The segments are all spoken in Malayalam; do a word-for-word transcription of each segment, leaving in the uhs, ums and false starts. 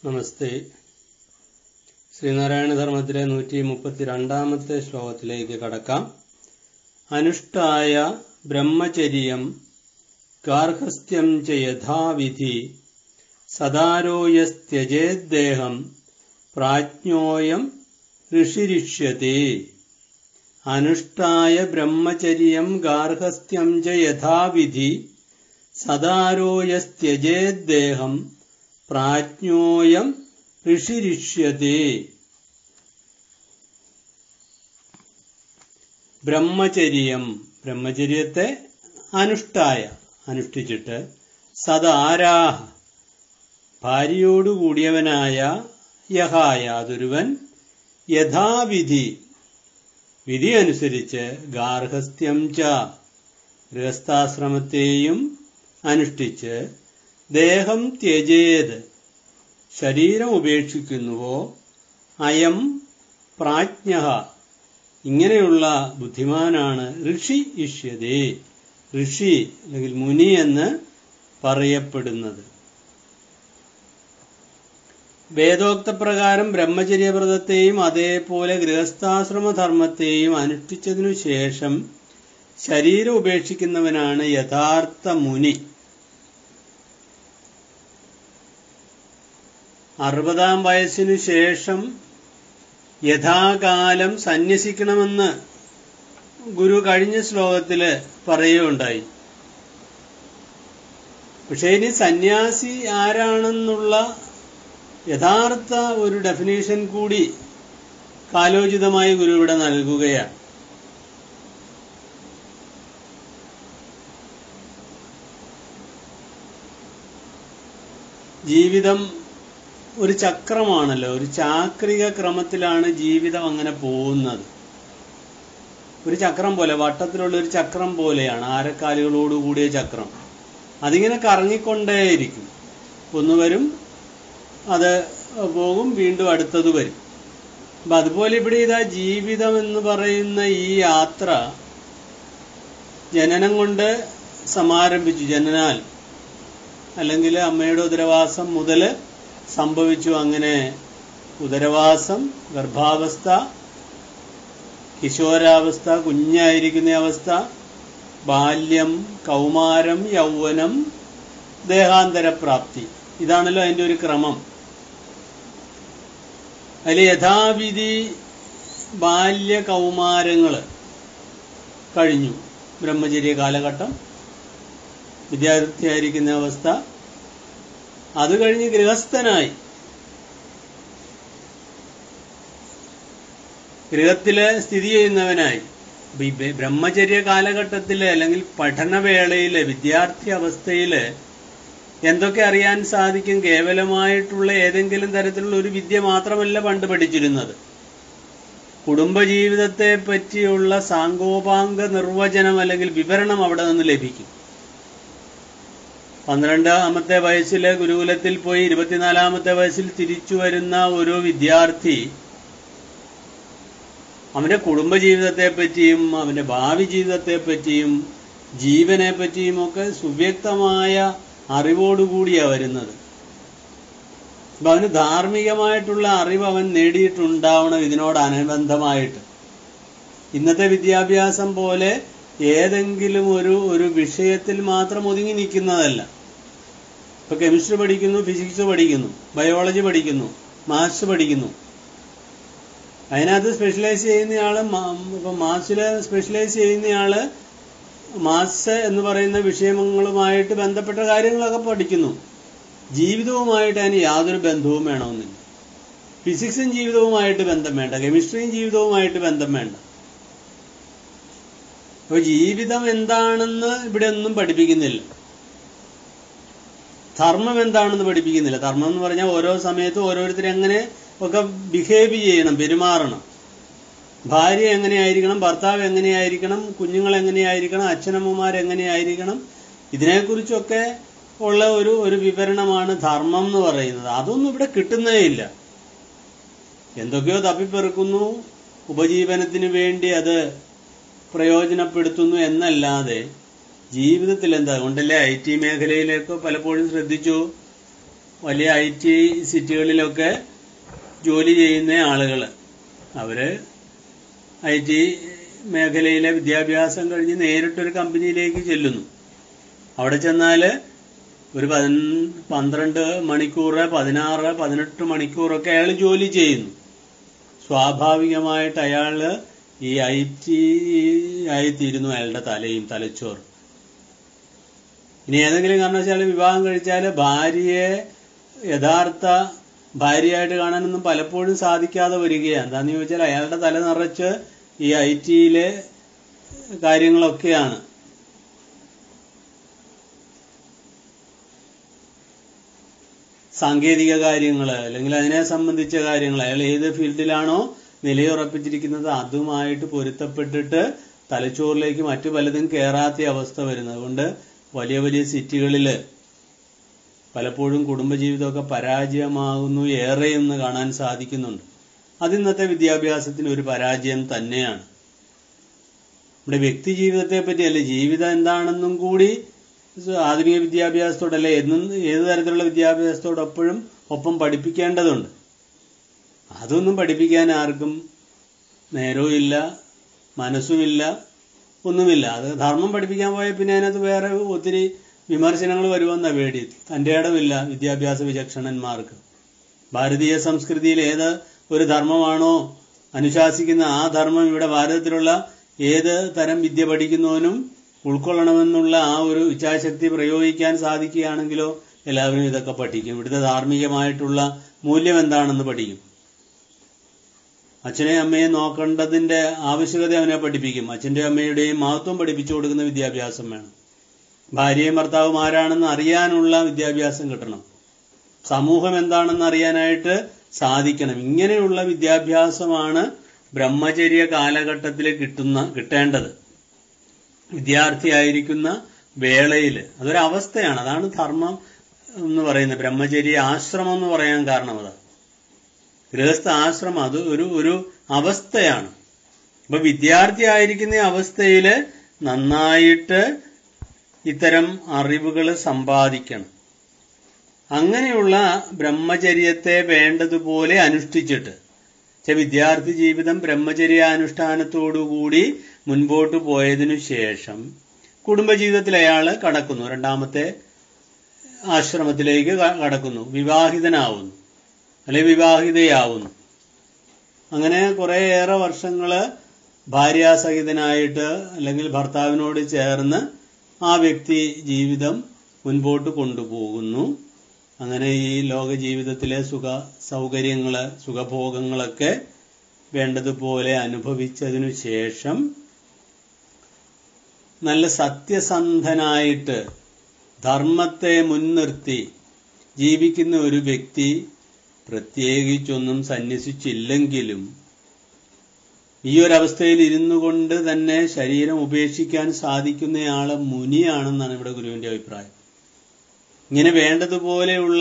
നമസ്തേ. ശ്രീനാരായണധർമ്മത്തിലെ നൂറ്റി മുപ്പത്തിരണ്ടാമത്തെ ശ്ലോകത്തിലേക്ക് കടക്കാം. അനുഷ്ഠായ ബ്രഹ്മചര്യം ഗാർഹസ്ഥ്യം ച യഥാവിധി സദാരോയസ്ത്യജേദ്ദേഹം പ്രാജ്ഞോയം ഋഷിരിഷ്യത്തെ. അനുഷ്ഠായ ബ്രഹ്മചര്യം ഗാർഹസ്ഥ്യം ച യഥാവിധി സദാരോയസ്ത്യജേദ്ദേഹം പ്രാജ്ഞോയം ഋഷിരിഷ്യത്തെ. ബ്രഹ്മചര്യം, ബ്രഹ്മചര്യത്തെ അനുഷ്ഠായ, അനുഷ്ഠിച്ചിട്ട് സദാരാഹ, ഭാര്യയോടുകൂടിയവനായ യഹായ, അതൊരുവൻ യഥാവിധി, വിധി അനുസരിച്ച് ഗാർഹസ്ഥ്യം ച, ഗൃഹസ്ഥാശ്രമത്തെയും അനുഷ്ഠിച്ച് ദേഹം ത്യജേത്, ശരീരം ഉപേക്ഷിക്കുന്നുവോ, അയം പ്രാജ്ഞഃ, ഇങ്ങനെയുള്ള ബുദ്ധിമാനാണ് ഋഷി ഇഷ്യതേ, ഋഷി അല്ലെങ്കിൽ മുനി എന്ന് പറയപ്പെടുന്നത്. വേദോക്തപ്രകാരം ബ്രഹ്മചര്യവ്രതത്തെയും അതേപോലെ ഗൃഹസ്ഥാശ്രമധർമ്മത്തെയും അനുഷ്ഠിച്ചതിനു ശേഷം ശരീരം ഉപേക്ഷിക്കുന്നവനാണ് യഥാർത്ഥ മുനി. അറുപതാം വയസ്സിനു ശേഷം യഥാകാലം സന്യസിക്കണമെന്ന് ഗുരു കഴിഞ്ഞ ശ്ലോകത്തില് പറയുകയുണ്ടായി. പക്ഷേ ഇനി സന്യാസി ആരാണെന്നുള്ള യഥാർത്ഥ ഒരു ഡെഫിനേഷൻ കൂടി കാലോചിതമായി ഗുരു ഇവിടെ നൽകുകയാണ്. ജീവിതം ഒരു ചക്രമാണല്ലോ, ഒരു ചാക്രിക ക്രമത്തിലാണ് ജീവിതം അങ്ങനെ പോകുന്നത്. ഒരു ചക്രം പോലെ, വട്ടത്തിലുള്ള ഒരു ചക്രം പോലെയാണ്, ആരക്കാലുകളോടുകൂടിയ ചക്രം. അതിങ്ങനെ കറങ്ങിക്കൊണ്ടേയിരിക്കും. ഒന്ന് വരും, അത് പോകും, വീണ്ടും അടുത്തത് വരും. അപ്പൊ അതുപോലെ ഇവിടെ ഇതാ ജീവിതം എന്ന് പറയുന്ന ഈ യാത്ര ജനനം കൊണ്ട് സമാരംഭിച്ചു. ജനനാൽ അല്ലെങ്കിൽ അമ്മയുടെ ഉദരവാസം മുതൽ സംഭവിച്ചു. അങ്ങനെ ഉദരവാസം, ഗർഭാവസ്ഥ, കിശോരാവസ്ഥ, കുഞ്ഞായിരിക്കുന്ന അവസ്ഥ, ബാല്യം, കൗമാരം, യൗവനം, ദേഹാന്തരപ്രാപ്തി. ഇതാണല്ലോ അതിന്റെ ഒരു ക്രമം. അതിൽ യഥാവിധി ബാല്യ കൗമാരങ്ങള് കഴിഞ്ഞു. ബ്രഹ്മചര്യ കാലഘട്ടം, വിദ്യാർത്ഥിയായിരിക്കുന്ന അവസ്ഥ, അത് കഴിഞ്ഞ് ഗൃഹസ്ഥനായി, ഗൃഹത്തില് സ്ഥിതി ചെയ്യുന്നവനായി. ഈ ബ്രഹ്മചര്യ കാലഘട്ടത്തില് അല്ലെങ്കിൽ പഠനവേളയില്, വിദ്യാർത്ഥി അവസ്ഥയില് എന്തൊക്കെ അറിയാൻ സാധിക്കും? കേവലമായിട്ടുള്ള ഏതെങ്കിലും തരത്തിലുള്ള ഒരു വിദ്യ മാത്രമല്ല പണ്ട് പഠിച്ചിരുന്നത്. കുടുംബജീവിതത്തെ പറ്റിയുള്ള സാങ്കോപാംഗ നിർവചനം അല്ലെങ്കിൽ വിവരണം അവിടെ നിന്ന് ലഭിക്കും. പന്ത്രണ്ടാമത്തെ വയസ്സില് ഗുരുകുലത്തിൽ പോയി ഇരുപത്തിനാലാമത്തെ വയസ്സിൽ തിരിച്ചു വരുന്ന ഒരു വിദ്യാർത്ഥി അവന്റെ കുടുംബജീവിതത്തെ പറ്റിയും അവന്റെ ഭാവി ജീവിതത്തെ പറ്റിയും ജീവനെ പറ്റിയും ഒക്കെ സുവ്യക്തമായ അറിവോടുകൂടിയാണ് വരുന്നത്. അപ്പൊ അവന് ധാർമ്മികമായിട്ടുള്ള അറിവ് അവൻ നേടിയിട്ടുണ്ടാവണം ഇതിനോടനുബന്ധമായിട്ട്. ഇന്നത്തെ വിദ്യാഭ്യാസം പോലെ ഏതെങ്കിലും ഒരു ഒരു വിഷയത്തിൽ മാത്രം ഒതുങ്ങി നിൽക്കുന്നതല്ല. ഇപ്പൊ കെമിസ്ട്രി പഠിക്കുന്നു, ഫിസിക്സ് പഠിക്കുന്നു, ബയോളജി പഠിക്കുന്നു, മാത്സ് പഠിക്കുന്നു. അതിനകത്ത് സ്പെഷ്യലൈസ് ചെയ്യുന്നയാള്, ഇപ്പൊ മാത്സില് സ്പെഷ്യലൈസ് ചെയ്യുന്നയാള് മാത്സ് എന്ന് പറയുന്ന വിഷയങ്ങളുമായിട്ട് ബന്ധപ്പെട്ട കാര്യങ്ങളൊക്കെ പഠിക്കുന്നു. ജീവിതവുമായിട്ട് അതിന് യാതൊരു ബന്ധവും വേണമെന്നില്ല. ഫിസിക്സും ജീവിതവുമായിട്ട് ബന്ധം വേണ്ട, കെമിസ്ട്രിയും ജീവിതവുമായിട്ട് ബന്ധം വേണ്ട. അപ്പൊ ജീവിതം എന്താണെന്ന് ഇവിടെ ഒന്നും പഠിപ്പിക്കുന്നില്ല. ധർമ്മം എന്താണെന്ന് പഠിപ്പിക്കുന്നില്ല. ധർമ്മം എന്ന് പറഞ്ഞാൽ ഓരോ സമയത്തും ഓരോരുത്തരും എങ്ങനെ ഒക്കെ ബിഹേവ് ചെയ്യണം, പെരുമാറണം. ഭാര്യ എങ്ങനെയായിരിക്കണം, ഭർത്താവ് എങ്ങനെയായിരിക്കണം, കുഞ്ഞുങ്ങൾ എങ്ങനെയായിരിക്കണം, അച്ഛനമ്മമാർ എങ്ങനെയായിരിക്കണം, ഇതിനെക്കുറിച്ചൊക്കെ ഉള്ള ഒരു ഒരു വിവരണമാണ് ധർമ്മം എന്ന് പറയുന്നത്. അതൊന്നും ഇവിടെ കിട്ടുന്നേ ഇല്ല. എന്തൊക്കെയോ തപ്പിപ്പെറുക്കുന്നു, ഉപജീവനത്തിന് വേണ്ടി അത് പ്രയോജനപ്പെടുത്തുന്നു എന്നല്ലാതെ ജീവിതത്തിൽ എന്താ. അതുകൊണ്ടല്ലേ ഐ ടി മേഖലയിലേക്ക് പലപ്പോഴും ശ്രദ്ധിച്ചു, വലിയ ഐ ടി സിറ്റികളിലൊക്കെ ജോലി ചെയ്യുന്ന ആളുകൾ, അവര് ഐ ടി മേഖലയിലെ വിദ്യാഭ്യാസം കഴിഞ്ഞ് നേരിട്ടൊരു കമ്പനിയിലേക്ക് ചെല്ലുന്നു. അവിടെ ചെന്നാല് ഒരു പതി പന്ത്രണ്ട് മണിക്കൂർ പതിനാറ് പതിനെട്ട് മണിക്കൂറൊക്കെ അയാൾ ജോലി ചെയ്യുന്നു. സ്വാഭാവികമായിട്ട് അയാള് ഈ ഐ ടി ആയിത്തീരുന്നു അയാളുടെ തലയും തലച്ചോറ്. ഇനി ഏതെങ്കിലും കാരണവശാൽ വിവാഹം കഴിച്ചാൽ ഭാര്യയെ യഥാർത്ഥ ഭാര്യയായിട്ട് കാണാനൊന്നും പലപ്പോഴും സാധിക്കാതെ വരികയാണ്. എന്താന്ന് ചോദിച്ചാൽ അയാളുടെ തല നിറച്ച് ഈ ഐ ടിയിലെ കാര്യങ്ങളൊക്കെയാണ്. സാങ്കേതിക കാര്യങ്ങൾ അല്ലെങ്കിൽ അതിനെ സംബന്ധിച്ച കാര്യങ്ങൾ, അയാൾ ഏത് ഫീൽഡിലാണോ നിലയുറപ്പിച്ചിരിക്കുന്നത് അതുമായിട്ട് പൊരുത്തപ്പെട്ടിട്ട് തലച്ചോറിലേക്ക് മറ്റു പലതും കയറാത്ത അവസ്ഥ വരുന്നത് കൊണ്ട് വലിയ വലിയ സിറ്റികളിൽ പലപ്പോഴും കുടുംബജീവിതമൊക്കെ പരാജയമാകുന്നു ഏറെയെന്ന് കാണാൻ സാധിക്കുന്നുണ്ട്. അത് ഇന്നത്തെ വിദ്യാഭ്യാസത്തിന് ഒരു പരാജയം തന്നെയാണ്. നമ്മുടെ വ്യക്തി ജീവിതത്തെ പറ്റിയല്ല, ജീവിതം എന്താണെന്നും കൂടി ആധുനിക വിദ്യാഭ്യാസത്തോടല്ല എന്നും ഏത് തരത്തിലുള്ള വിദ്യാഭ്യാസത്തോടൊപ്പോഴും ഒപ്പം പഠിപ്പിക്കേണ്ടതുണ്ട്. അതൊന്നും പഠിപ്പിക്കാൻ ആർക്കും നേരവും ഇല്ല, മനസ്സുമില്ല, ഒന്നുമില്ല. അത് ധർമ്മം പഠിപ്പിക്കാൻ പോയാൽ പിന്നെ അതിനകത്ത് വേറെ ഒത്തിരി വിമർശനങ്ങൾ വരുമെന്ന പേടി. തന്റെ ഇടമില്ല വിദ്യാഭ്യാസ വിചക്ഷണന്മാർക്ക്. ഭാരതീയ സംസ്കൃതിയിൽ ഏത് ഒരു ധർമ്മമാണോ അനുശാസിക്കുന്ന ആ ധർമ്മം ഇവിടെ ഭാരതത്തിലുള്ള ഏത് തരം വിദ്യ പഠിക്കുന്നവനും ഉൾക്കൊള്ളണമെന്നുള്ള ആ ഒരു ഇച്ഛാശക്തി പ്രയോഗിക്കാൻ സാധിക്കുകയാണെങ്കിലോ എല്ലാവരും ഇതൊക്കെ പഠിക്കും. ഇവിടുത്തെ ധാർമ്മികമായിട്ടുള്ള മൂല്യം എന്താണെന്ന് പഠിക്കും. അച്ഛനെയും അമ്മയെ നോക്കേണ്ടതിന്റെ ആവശ്യകത അവനെ പഠിപ്പിക്കും. അച്ഛന്റെയും അമ്മയുടെയും മഹത്വം പഠിപ്പിച്ചു കൊടുക്കുന്ന വിദ്യാഭ്യാസം വേണം. ഭാര്യയും ഭർത്താവും ആരാണെന്ന് അറിയാനുള്ള വിദ്യാഭ്യാസം കിട്ടണം. സമൂഹം എന്താണെന്ന് അറിയാനായിട്ട് സാധിക്കണം. ഇങ്ങനെയുള്ള വിദ്യാഭ്യാസമാണ് ബ്രഹ്മചര്യ കാലഘട്ടത്തിൽ കിട്ടുന്ന കിട്ടേണ്ടത്. വിദ്യാർത്ഥിയായിരിക്കുന്ന വേളയിൽ അതൊരവസ്ഥയാണ്. അതാണ് ധർമ്മം എന്ന് പറയുന്നത്. ബ്രഹ്മചര്യ ആശ്രമം എന്ന് പറയാൻ കാരണം അതാണ്. ഗൃഹസ്ഥ ആശ്രമം അത് ഒരു ഒരു അവസ്ഥയാണ്. അപ്പൊ വിദ്യാർത്ഥി ആയിരിക്കുന്ന അവസ്ഥയില് നന്നായിട്ട് ഇത്തരം അറിവുകൾ സമ്പാദിക്കണം. അങ്ങനെയുള്ള ബ്രഹ്മചര്യത്തെ വേണ്ടതുപോലെ അനുഷ്ഠിച്ചിട്ട് വിദ്യാർത്ഥി ജീവിതം ബ്രഹ്മചര്യാനുഷ്ഠാനത്തോടുകൂടി മുൻപോട്ട് പോയതിനു ശേഷം കുടുംബജീവിതത്തിൽ അയാൾ കടക്കുന്നു. രണ്ടാമത്തെ ആശ്രമത്തിലേക്ക് കടക്കുന്നു, വിവാഹിതനാവുന്നു അല്ലെങ്കിൽ വിവാഹിതയാവുന്നു. അങ്ങനെ കുറേയേറെ വർഷങ്ങള് ഭാര്യാസഹിതനായിട്ട് അല്ലെങ്കിൽ ഭർത്താവിനോട് ചേർന്ന് ആ വ്യക്തി ജീവിതം മുൻപോട്ട് കൊണ്ടുപോകുന്നു. അങ്ങനെ ഈ ലോക ജീവിതത്തിലെ സുഖ സൗകര്യങ്ങള് സുഖഭോഗങ്ങളൊക്കെ വേണ്ടതുപോലെ അനുഭവിച്ചതിനു ശേഷം നല്ല സത്യസന്ധനായിട്ട് ധർമ്മത്തെ മുൻനിർത്തി ജീവിക്കുന്ന ഒരു വ്യക്തി പ്രത്യേകിച്ചൊന്നും സന്യസിച്ചില്ലെങ്കിലും ഈ ഒരവസ്ഥയിൽ ഇരുന്നു കൊണ്ട് തന്നെ ശരീരം ഉപേക്ഷിക്കാൻ സാധിക്കുന്നയാള് മുനിയാണെന്നാണ് ഇവിടെ ഗുരുവിന്റെ അഭിപ്രായം. ഇങ്ങനെ വേണ്ടതുപോലെയുള്ള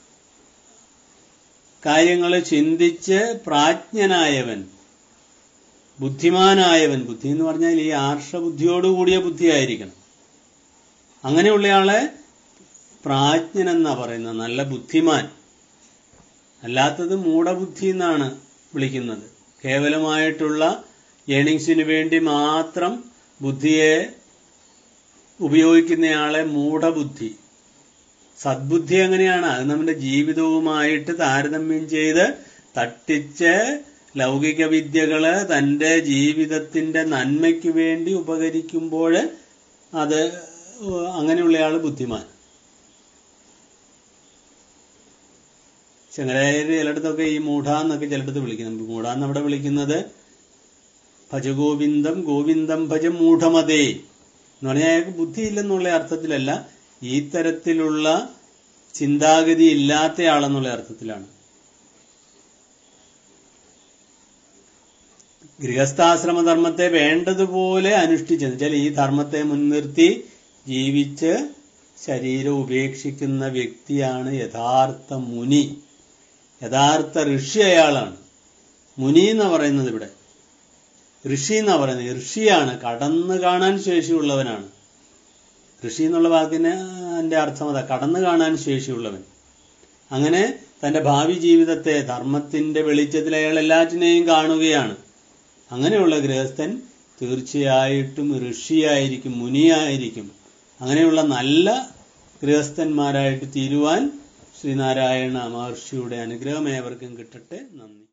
കാര്യങ്ങൾ ചിന്തിച്ച് പ്രാജ്ഞനായവൻ, ബുദ്ധിമാനായവൻ, ബുദ്ധി എന്ന് പറഞ്ഞാൽ ഈ ആർഷബുദ്ധിയോടുകൂടിയ ബുദ്ധിയായിരിക്കണം. അങ്ങനെയുള്ളയാളെ പ്രാജ്ഞൻ എന്നാ പറയുന്നത്, നല്ല ബുദ്ധിമാൻ. അല്ലാത്തത് മൂഢബുദ്ധി എന്നാണ് വിളിക്കുന്നത്. കേവലമായിട്ടുള്ള ഏണിങ്സിന് വേണ്ടി മാത്രം ബുദ്ധിയെ ഉപയോഗിക്കുന്നയാളെ മൂഢബുദ്ധി. സദ്ബുദ്ധി എങ്ങനെയാണ്? അത് നമ്മുടെ ജീവിതവുമായിട്ട് താരതമ്യം ചെയ്ത് തട്ടിച്ച് ലൗകിക വിദ്യകള് തന്റെ ജീവിതത്തിന്റെ നന്മയ്ക്ക് വേണ്ടി ഉപകരിക്കുമ്പോൾ അത് അങ്ങനെയുള്ളയാള് ബുദ്ധിമാൻ. ശങ്കരാചാര്യർ ചിലയിടത്തൊക്കെ ഈ മൂഢ എന്നൊക്കെ ചിലയിടത്ത് വിളിക്കുന്നത്. മൂഢ എന്നവിടെ വിളിക്കുന്നത് ഭജഗോവിന്ദം ഗോവിന്ദം ഭജ മൂഢമതേ എന്ന് പറഞ്ഞാൽ അയാൾക്ക് ബുദ്ധിയില്ലെന്നുള്ള അർത്ഥത്തിലല്ല, ഈ തരത്തിലുള്ള ചിന്താഗതി ഇല്ലാത്തയാളെന്നുള്ള അർത്ഥത്തിലാണ്. ഗൃഹസ്ഥാശ്രമധർമ്മത്തെ വേണ്ടതുപോലെ അനുഷ്ഠിച്ചെന്ന് വെച്ചാൽ ഈ ധർമ്മത്തെ മുൻനിർത്തി ജീവിച്ച് ശരീരം ഉപേക്ഷിക്കുന്ന വ്യക്തിയാണ് യഥാർത്ഥ മുനി, യഥാർത്ഥ ഋഷി. അയാളാണ് മുനി എന്ന് പറയുന്നത്. ഇവിടെ ഋഷി എന്നാ പറയുന്നത്. ഋഷിയാണ്, കടന്നു കാണാൻ ശേഷിയുള്ളവനാണ്. ഋഷി എന്നുള്ള വാക്കിന് എന്റെ അർത്ഥം അതാ, കടന്നു കാണാൻ ശേഷിയുള്ളവൻ. അങ്ങനെ തന്റെ ഭാവി ജീവിതത്തെ ധർമ്മത്തിന്റെ വെളിച്ചത്തിൽ അയാൾ എല്ലാറ്റിനെയും കാണുകയാണ്. അങ്ങനെയുള്ള ഗൃഹസ്ഥൻ തീർച്ചയായിട്ടും ഋഷിയായിരിക്കും, മുനിയായിരിക്കും. അങ്ങനെയുള്ള നല്ല ഗൃഹസ്ഥന്മാരായിട്ട് തീരുവാൻ ശ്രീനാരായണ മഹർഷിയുടെ അനുഗ്രഹം ഏവർക്കും കിട്ടട്ടെ. നന്ദി.